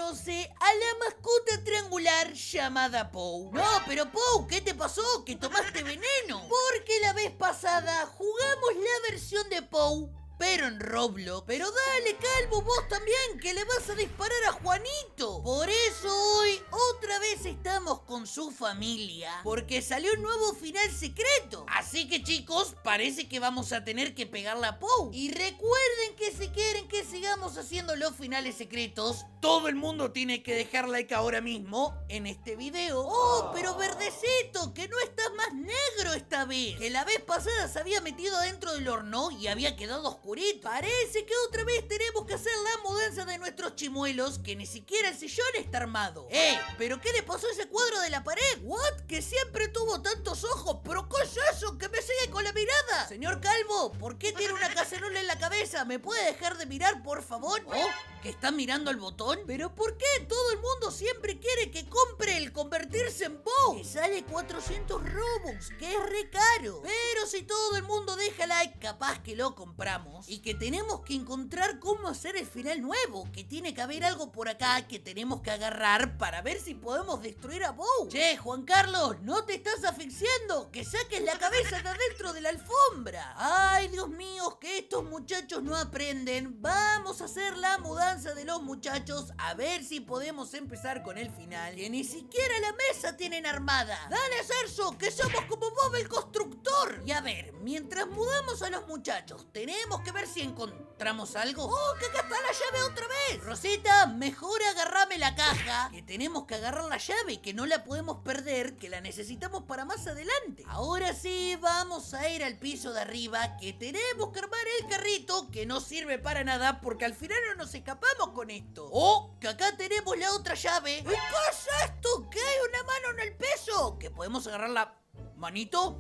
conoce a la mascota triangular llamada Pou. No, pero Pou, ¿qué te pasó? ¿Que tomaste veneno? Porque la vez pasada jugamos la versión de Pou, pero en Roblox. Pero dale, Calvo, vos también, que le vas a disparar a Juanito. Por eso hoy otra vez estamos con su familia, porque salió un nuevo final secreto. Así que, chicos, parece que vamos a tener que pegarle a Pou. Y recuerden que si quieren que sigamos haciendo los finales secretos, todo el mundo tiene que dejar like ahora mismo en este video. Oh, pero Verdecito, que no estás más negro esta vez. Que la vez pasada se había metido dentro del horno y había quedado oscurito. Parece que otra vez tenemos que hacer la mudanza de nuestros chimuelos, que ni siquiera el sillón está armado. ¿Pero qué le pasó a ese cuadro de la pared? ¿What? Que siempre tuvo tantos ojos. ¿Pero qué es eso? Que me sigue con la mirada. Señor Calvo, ¿por qué tiene una cacerola en la cabeza? ¿Me puede dejar de mirar, por favor? ¿Oh? ¿Que está mirando al botón? ¿Pero por qué todo el mundo siempre quiere que compre el convertirse en Pou? Que sale 400 Robux, que es re caro. Pero si todo el mundo deja like, capaz que lo compramos. Y que tenemos que encontrar cómo hacer el final nuevo. Que tiene que haber algo por acá que tenemos que agarrar para ver si podemos destruir a Pou. Che, Juan Carlos, ¿no te estás asfixiando? Que saques la cabeza de adentro de la alfombra. Ay, Dios mío, que estos muchachos no aprenden. Vamos a hacer la mudanza de los muchachos, a ver si podemos empezar con el final, que ni siquiera la mesa tienen armada. Dale, Cerzo, que somos como Bob el constructor. Y a ver, mientras mudamos a los muchachos, tenemos que ver si encontramos algo. ¡Oh, que acá está la llave otra vez! Rosita, mejor agarrame la caja, que tenemos que agarrar la llave, que no la podemos perder, que la necesitamos para más adelante. Ahora sí, vamos a ir al piso de arriba, que tenemos que armar el carrito, que no sirve para nada, porque al final no nos escapamos con esto. ¡Oh! Que acá tenemos la otra llave. ¿Qué es esto? ¿Que hay una mano en el peso? ¿Que podemos agarrar la manito?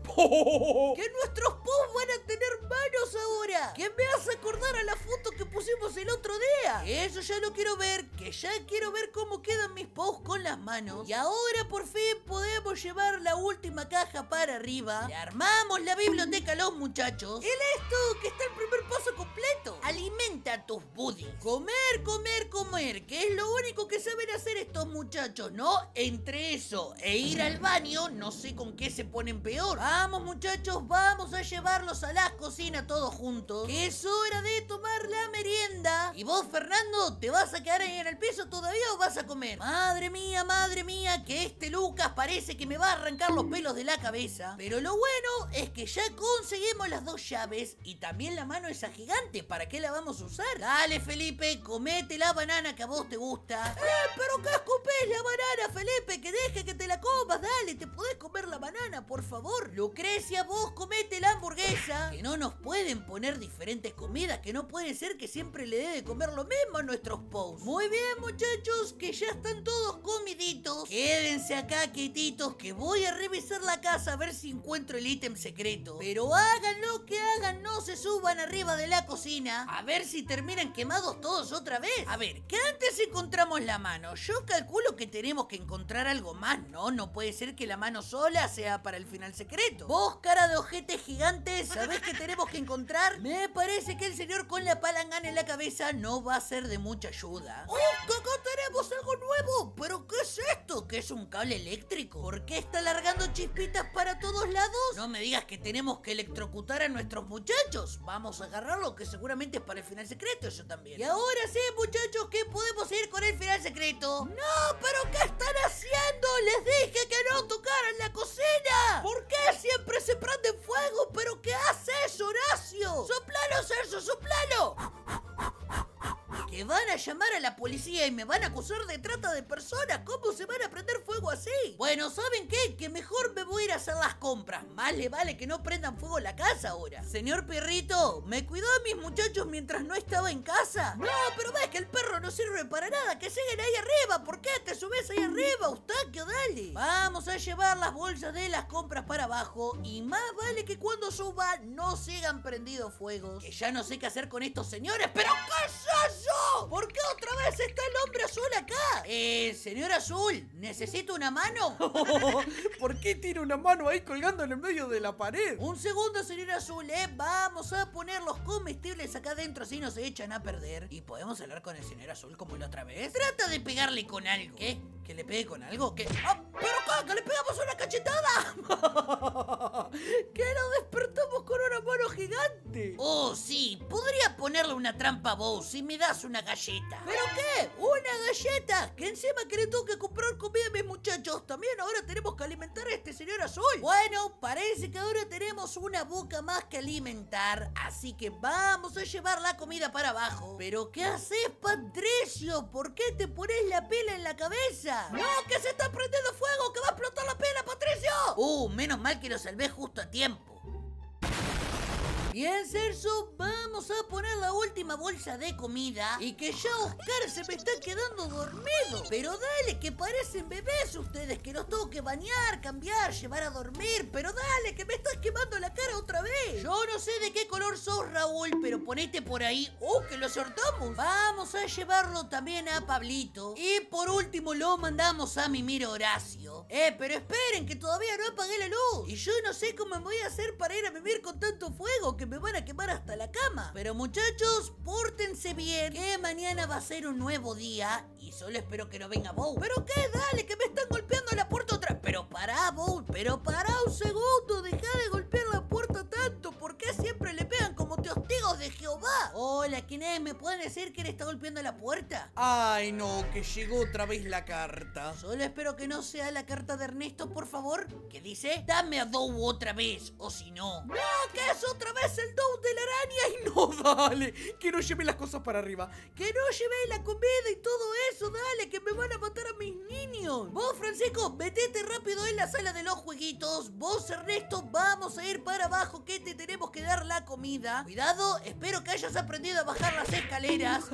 Que nuestros Pou van a tener manos ahora. Que me hace acordar a la foto que pusimos el otro día. Eso ya lo quiero ver. Que ya quiero ver cómo quedan mis Pou con las manos. Y ahora por fin podemos llevar la última caja para arriba. Le armamos la biblioteca a los muchachos. Y listo, que está el primer paso completo. Alimenta a tus buddies. Comer, comer, comer. Que es lo único que saben hacer estos muchachos, ¿no? Entre eso e ir al baño, no sé con qué se ponen peor. Vamos, muchachos, vamos a llevarlos a la cocina todos juntos, que es hora de tomar la merienda. Y vos, Fernando, ¿te vas a quedar ahí en el piso todavía o vas a comer? Madre mía, que este Lucas parece que me va a arrancar los pelos de la cabeza. Pero lo bueno es que ya conseguimos las dos llaves y también la mano esa gigante. ¿Para qué la vamos a usar? Dale, Felipe, comete la banana que a vos te gusta. Pero que escupés la banana, Felipe, que deje que te la comas. Dale, te podés comer la banana, por favor. Lucrecia, vos comete la hamburguesa. Que no nos pueden poner diferentes comidas, que no puede ser que siempre le dé de comer lo mismo a nuestros Pou. Muy bien, muchachos, que ya están todos comiditos. Quédense acá quietitos, que voy a revisar la casa a ver si encuentro el ítem secreto. Pero hagan lo que hagan, no se suban arriba de la cocina, a ver si terminan quemados todos otra vez. A ver, que antes encontramos la mano. Yo calculo que tenemos que encontrar algo más, ¿no? No puede ser que la mano sola sea para el final secreto. Vos, cara de ojete gigante, ¿sabés qué tenemos que encontrar? Me parece que el señor con la palangana en la cabeza no va a ser de mucha ayuda. ¡Oh, que acá tenemos algo nuevo! ¿Pero qué es esto? ¿Qué es un cable eléctrico? ¿Por qué está largando chispitas para todos lados? No me digas que tenemos que electrocutar a nuestros muchachos. Vamos a agarrarlo, que seguramente es para el final secreto eso también. Y ahora sí, muchachos, que podemos ir con el final secreto. ¡No! ¿Pero qué están haciendo? Les dije que no tocaran la cocina. ¿Por qué siempre se prende fuego? ¿Pero qué haces, Horacio? ¡Soplalo, Cerzo, soplalo! Que van a llamar a la policía y me van a acusar de trata de personas. ¿Cómo se van a prender fuego así? Bueno, ¿saben qué? Que mejor me voy a ir a hacer las compras. Más le vale que no prendan fuego la casa ahora. Señor perrito, ¿me cuidó a mis muchachos mientras no estaba en casa? No, pero ves que el perro no sirve para nada. Que siguen ahí arriba. ¿Por qué te subes ahí arriba, Eustaquio? Dale. Vamos a llevar las bolsas de las compras para abajo. Y más vale que cuando suba no sigan prendidos fuegos. Que ya no sé qué hacer con estos señores. ¿Pero qué es eso? ¿Por qué otra vez está el hombre azul acá? Señor Azul, ¿necesita una mano? ¿Por qué tiene una mano ahí colgando en el medio de la pared? Un segundo, señor Azul, vamos a poner los comestibles acá adentro, así no se echan a perder. Y podemos hablar con el señor Azul como la otra vez. Trata de pegarle con algo. ¿Qué? ¿Que le pegue con algo? ¿Qué? ¡Ah! ¿Pero qué? ¿Que le pegamos una cachetada? ¿Que lo despertamos con una mano gigante? Oh, sí, podría ponerle una trampa a Bow si me das una galleta. ¿Pero qué? ¿Una galleta? Que encima que le tengo que comprar comida a mis muchachos. También ahora tenemos que alimentar a este señor Azul. Bueno, parece que ahora tenemos una boca más que alimentar, así que vamos a llevar la comida para abajo. ¿Pero qué haces, Patricio? ¿Por qué te pones la pela en la cabeza? ¡No, que se está prendiendo fuego! ¡Que va a explotar la pela, Patricio! Menos mal que lo salvé justo a tiempo. Bien, Celso, vamos a poner la última bolsa de comida. Y que ya Oscar se me está quedando dormido. Pero dale, que parecen bebés ustedes, que los tengo que bañar, cambiar, llevar a dormir. Pero dale, que me estás quemando la cara otra vez. Yo no sé de qué color sos, Raúl, pero ponete por ahí. Que lo sortamos. Vamos a llevarlo también a Pablito. Y por último lo mandamos a mimir Horacio. Pero esperen, que todavía no apagué la luz. Y yo no sé cómo me voy a hacer para ir a mimir con tanto fuego, que me van a quemar hasta la cama. Pero muchachos, pórtense bien, que mañana va a ser un nuevo día y solo espero que no venga Bow. ¿Pero qué? Dale, que me están golpeando la puerta otra vez. Pero pará, Bow, pero pará un segundo, deja de golpear la puerta tanto. ¿Por qué siempre le pegan como testigos de Jehová? Hola, ¿quién es? ¿Me pueden decir que le está golpeando la puerta? Ay, no, que llegó otra vez la carta. Solo espero que no sea la carta de Ernesto, por favor. ¿Qué dice? Dame a Dow otra vez, o si no... ¡No, que es otra vez el Dow de la araña! ¡Y no, dale! Que no lleve las cosas para arriba. Que no lleve la comida y todo eso, dale, que me van a matar a mis niños. Vos, Francisco, metete rápido en la sala de los jueguitos. Vos, Ernesto, vamos a ir para abajo, que te tenemos que dar la comida. Cuidado, espero que hayas aprendido a bajar las escaleras.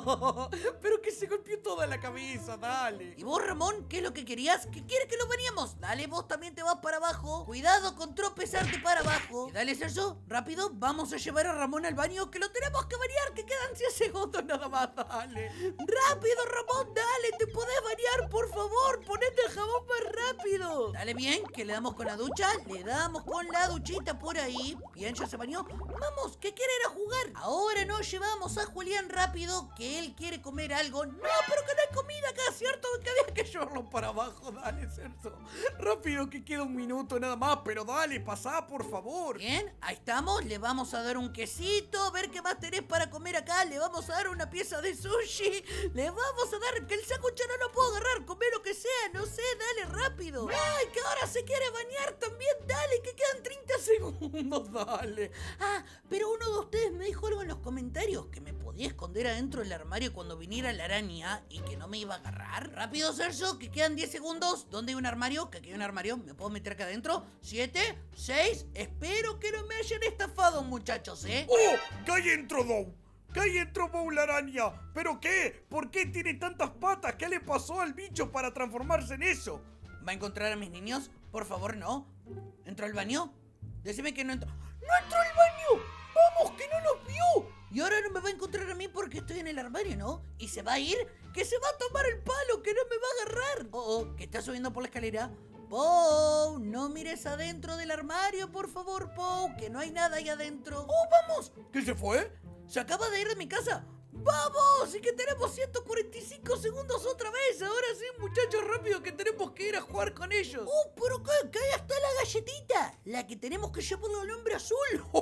Pero que se golpeó toda la cabeza, dale. ¿Y vos, Ramón, qué es lo que querías? ¿Qué quieres que lo bañemos? Dale, vos también te vas para abajo. Cuidado con tropezarte para abajo. Y dale, Celso, rápido, vamos a llevar a Ramón al baño, que lo tenemos que bañar, que quedan 10 segundos nada más, dale. Rápido, Ramón, dale, te podés bañar, por favor, ponete el jabón más rápido. Dale bien, que le damos con la ducha, le damos con la duchita por ahí. Bien, ya se bañó. Vamos, que quiere ir a jugar. Ahora nos llevamos a Julián rápido, que él quiere comer algo. No, pero que no hay comida acá, ¿cierto? Que había que llevarlo para abajo, dale, Celso. Rápido, que queda un minuto nada más, pero dale, pasá, por favor. Bien, ahí estamos, le vamos a dar un quesito, a ver qué más tenés para comer acá, le vamos a dar una pieza de sushi, le vamos a dar, que el sándwich no lo puedo agarrar, comer lo que sea, no sé, dale rápido. Ay, que ahora se quiere bañar también, dale, que quedan 30 segundos, dale. Pero uno de ustedes me dijo algo en los comentarios, que me podía esconder adentro del armario cuando viniera la araña y que no me iba a agarrar. Rápido, Celso, que quedan 10 segundos. ¿Dónde hay un armario? Que aquí hay un armario, ¿me puedo meter acá adentro? 7, 6, espero que no me hayan estafado, muchachos, ¡Oh! ¡Que ahí entró Dow! ¡Que ahí entró Bow la araña! ¿Pero qué? ¿Por qué tiene tantas patas? ¿Qué le pasó al bicho para transformarse en eso? ¿Va a encontrar a mis niños? Por favor, no. ¿Entró al baño? Decime que no entró. ¡No entró al baño! ¡Vamos, que no nos vio! Y ahora no me va a encontrar a mí porque estoy en el armario, ¿no? ¿Y se va a ir? ¡Que se va a tomar el palo! ¡Que no me va a agarrar! Que está subiendo por la escalera. Pow, no mires adentro del armario, por favor, Pow, que no hay nada ahí adentro. ¡Vamos! ¿Qué se fue? Se acaba de ir de mi casa. ¡Vamos! Y que tenemos 145 segundos otra vez. Ahora sí, muchachos, rápido, que tenemos que ir a jugar con ellos. ¿Pero qué? Que ahí está la galletita. La que tenemos que llevarle al hombre azul.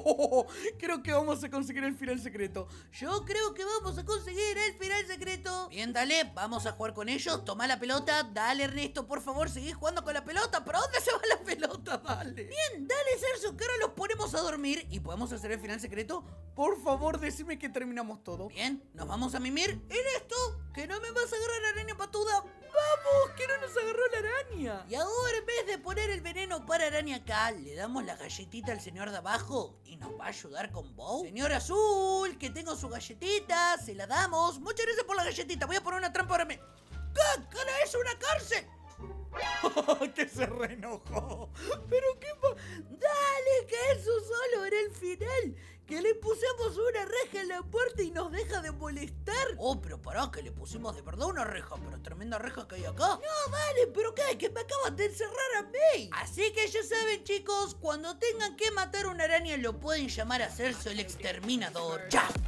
Creo que vamos a conseguir el final secreto. Yo creo que vamos a conseguir el final secreto. Bien, dale, vamos a jugar con ellos. Toma la pelota. Dale, Ernesto, por favor, seguí jugando con la pelota. ¿Pero dónde se va la pelota? Dale. Bien, dale, Celso, que ahora los ponemos a dormir. ¿Y podemos hacer el final secreto? Por favor, decime que terminamos todo. Bien, nos vamos a mimir. Ernesto, que no me vas a agarrar la araña patuda. ¡Vamos! ¡Que no nos agarró la araña! Y ahora, en vez de poner el veneno para araña acá, le damos la galletita al señor de abajo y nos va a ayudar con Bow. Señor Azul, que tengo su galletita, se la damos. Muchas gracias por la galletita. Voy a poner una trampa ahora. ¿Qué? ¿Qué es una cárcel? Que se reenojó. Pero qué Dale, que eso solo era el final. que le pusimos una reja en la puerta y nos deja de molestar. Oh, pero pará, que le pusimos de verdad una reja, pero tremenda reja que hay acá. No, dale, pero ¿qué? Que me acaban de encerrar a mí. Así que ya saben, chicos, cuando tengan que matar una araña lo pueden llamar a hacerse el exterminador. ¡Ya!